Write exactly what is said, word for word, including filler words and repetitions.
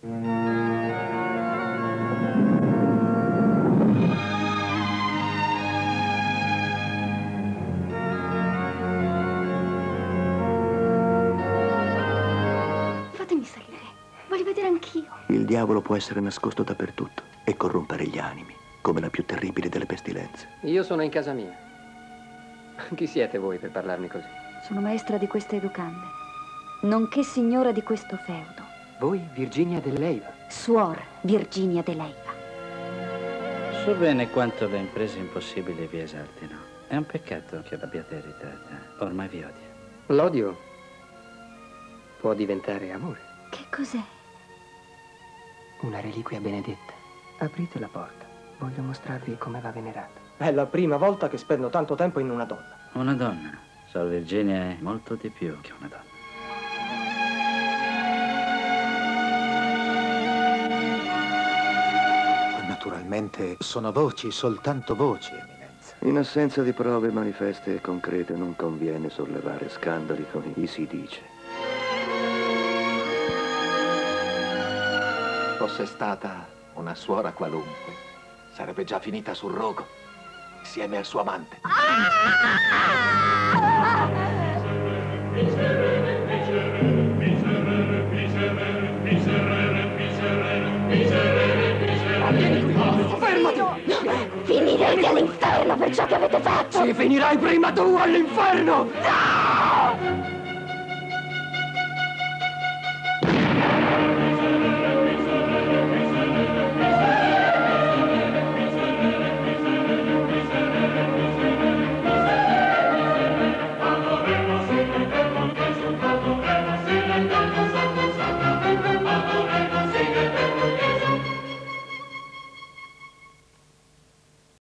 Fatemi salire. Voglio vedere anch'io. Il diavolo può essere nascosto dappertutto e corrompere gli animi, come la più terribile delle pestilenze. Io sono in casa mia. Chi siete voi per parlarmi così? Sono maestra di queste educande, nonché signora di questo feudo. Voi, Virginia de Leyva? Suor Virginia de Leyva. So bene quanto le imprese impossibili vi esaltino. È un peccato che l'abbiate ereditata. Ormai vi odia. L'odio può diventare amore. Che cos'è? Una reliquia benedetta. Aprite la porta. Voglio mostrarvi come va venerata. È la prima volta che spendo tanto tempo in una donna. Una donna? Sor Virginia è molto di più che una donna. Naturalmente sono voci, soltanto voci, Eminenza. In assenza di prove manifeste e concrete non conviene sollevare scandali con i si dice. Fosse stata una suora qualunque, sarebbe già finita sul rogo, insieme al suo amante. Fermati! Finirete all'inferno per ciò che avete fatto! Ci finirai prima tu all'inferno! No!